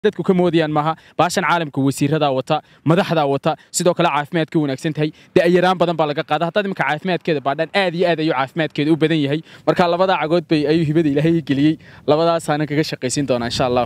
dadku ka moodayaan maaha baashan caalamka wasiirada wata madaxda wata sidoo kale caafimaadka wanaagsan tahay da'yaraan badan baa laga qaadaa haddii imka caafimaadkeeda baadhan aad iyo aad ayuu caafimaadkeeda u badan yahay marka labada cagood bay ayuu hibada Ilaahay geliyay labadaas aan kaga shaqaysin doona insha Allah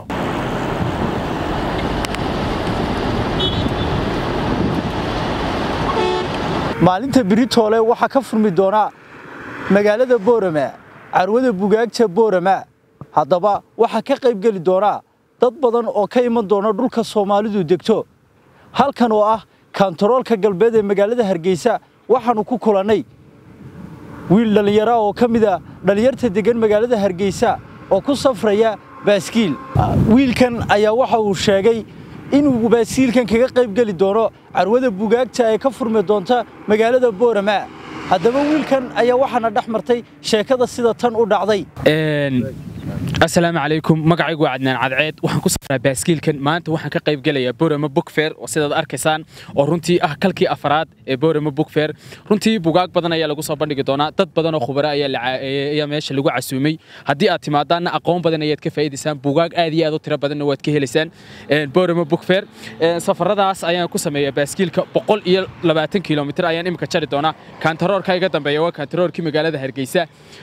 maalinta Britole waxa ka furmi doona magaalada Boorama carwada bugaagta Boorama haddaba waxa ka qayb gali doona dad badan oo ka iman doona dhulka Soomaalidu degto halkan oo ah kantaroolka galbeed ee magaalada Hargeysa waxaanu ku kulanay wiil dhalinyaro oo kamid ah dhalinyarta degan magaalada Hargeysa oo ku safraya baaskiil wiilkan ayaa waxa uu sheegay inuu baaskiilkan kaga qayb gali doono carwada bugaagta ay ka furmi doonta magaalada Boorama haddaba wiilkan ayaa waxaana dhaxmartay sheekada sida tan u dhacday السلام عليكم مقعي عدنان عدعيد waxaan ku safraa baaskiilkan maanta waxaan ka qayb galayaa Boorama Book Fair oo sidaad arkaysaan oo runtii ah kalkii afraad ee Boorama Book Fair runtii bugaag badan ayaa lagu soo bandhigi doonaa dad badan oo khubaro ayaa meesha lagu casuumay haddii aad timaadaan aqoon badan ayaad ka faa'iideysaan bugaag aad iyo aad u tiro badan waad ka helaysaan Boorama Book Fair safaradaas ayaan ku sameeyaa baaskiilka 120 kilomitir ayaan imika jari doonaa kantaroorka iga dambeeya waa kantaroorkii magaalada Hargeysa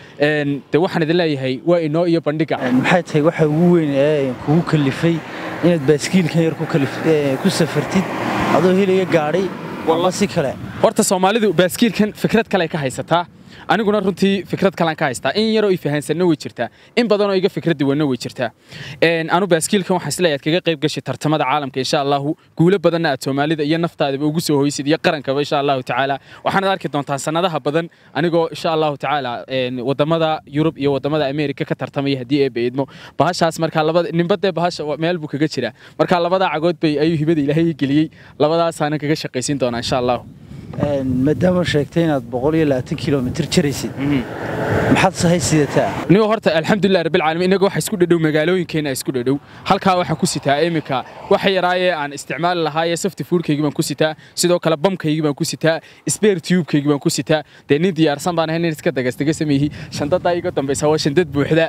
waxaan idin leeyahay waa inoo iyo bandhiga maxay tahay waxa ugu weyn ee kugu kalifay inaad baaskiilka yar ku safartid adoo helaya gaari walla si kale horta Soomaalidu baaskiilkan fikrad kale ka haysataa aniguna runtii fikrad kale ka haystaa in yar oo ifahansanna way jirtaa in badan oo iga fikrad diiwanna way jirtaa anu baaskiilkan waxaan isleeyahay kaga qayb gashay tartamada caalamka insha Allah guulo badan aad Soomaalida iyo naftaada ugu soo hoysid iyo qarankaba insha Allah taala waxaan arki doontaa sanadaha badan anigoo insha Allah taala wadamada Yurub iyo wadamada Ameerika ka tartamay hadii ay beedmo bahashaas marka labada ninbada bahasha meel buu kaga jira marka labada cagood bay ayuu hibada Ilaahay geliyay labadaas aan kaga shaqaysin doona insha Allah maadaama sheegtay inaad 120 kilomitir jiraysid maxaad sahaysidataa niyo horta alxamdulillah rabbil caalamiin inaga waxa isku dhadhow magaalooyinkeena isku dhadhow halka waxa ku sitaa imika waxa yaraaye aan isticmaal lahaay soft foodkayga baan ku sitaa sidoo kale bamkayga baan ku sitaa spare tube-kayga baan ku sitaa nin diyaarsan baan ahayn iska dagastaga sameeyay shandada iga dambaysa waa shandad buuxda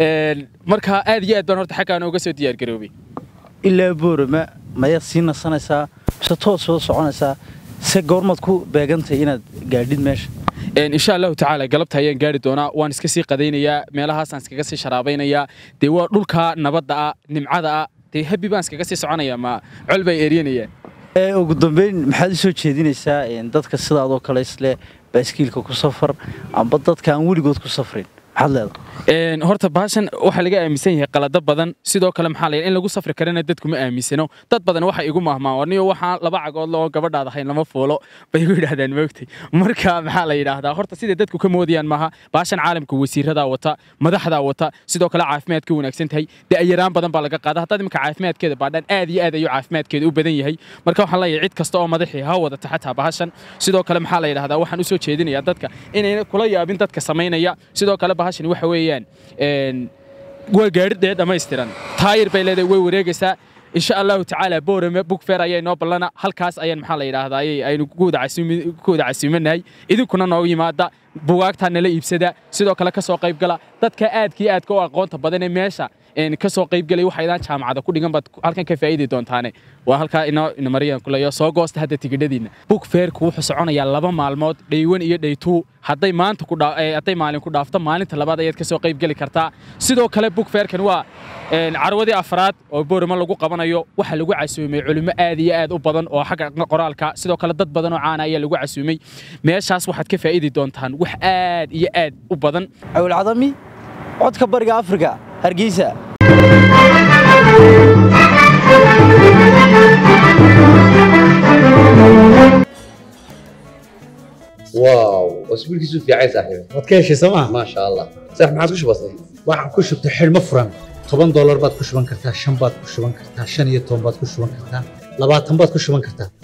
marka aad iyo aad baan horta xaqaan uga soo diyaar garoobay ilaa Boorama ma yasiina sanaysa si toos soo soconaysa se goormad ku beegantay inaad gaadhid meesha insha Allah taala galabta ayaan gaari doonaa waan iska sii qadaynayaa meelahaas aan iskaga sii sharaabaynayaa waa dhulka nabadda ah nimcada ah habi baan iskaga sii soconayaa ma culbay eeriyanayaan ugu dambeyn maxaad soo jeedinaysaa dadka sidaadoo kale isle baaskiilka ku safar amba dadka aan weligood ku safrin horta baashan waxa laga aaminsan yahay qalad badan sidoo kale maxaa la in lagu safri karana dadku ma aaminsano dad badan waxa igu mahmaaniyo waxa laba cagood loo gabadhaada hayn lama foolo bay igu yiraahdaan moogtay marka maxaa la yiraahdaa horta sida dadku ka moodayaan maaha baashan caalamka wasiirada wata madaxda wata sidoo kale caafimaadka wanaagsan tahay da'yaraan badan baa laga qaadaa haddii imka caafimaadkeeda baadhan aad iyo aad ayuu caafimaadkeeda u badan yahay marka waxaan leeyahay cid kasta oo madaxii ha wada taxataa baashan sidoo kale maxaa la yiraahdaa waxaan u soo jeedinayaa dadka inay kula yaabin dadka sameynaya sidoo kale bahashan waxa weeyaan waa gaari dhammaystiran taayir bay leedahay way wareegaysaa insha Allah taala Boorama Book Fair ayay noo balana halkaas ayaan maxaa la yiraahdaa aynu ku wada casuumanahay idinkuna noo yimaada bugaagta nala iibsada sidoo kale ka soo qayb gala dadka aadka oo aqoonta badan ee meesha ka soo qayb galay waxa idaan jaamacada ku dhigan bad halkan ka faa'iido doontaane waa halka ina mariyaan kulayo soo goosta hadda tigidhadiina Book Fair ku wuxuu soconayaa 2 maalmood day 1 iyo day 2 hadday maanta ku hadday maalin ku dhaafto maalinta labaad ayaad ka soo qayb gali kartaa sidoo kale Book Fair kan waa carwadii afraad oo Boorama lagu qabanayo waxa lagu casuumay culimo aad iyo aad u badan oo xagga qoraalka sidoo kale dad badan oo caan ah ayaa lagu casuumay meeshaas waxaad ka faa'iidi doontaan wax aad iyo aad u badan awal cadami codka bariga Afrika Hargeysa واو واسبوع كيسو في عايز صاحبي wadkeeshi sama ما شاء الله صح ما عادش بسيط waxaan ku shubtay xilmo furan $10 baad ku shuban kartaa 5 baad ku shuban kartaa 15 baad ku shuban kartaa 20 baad ku shuban kartaa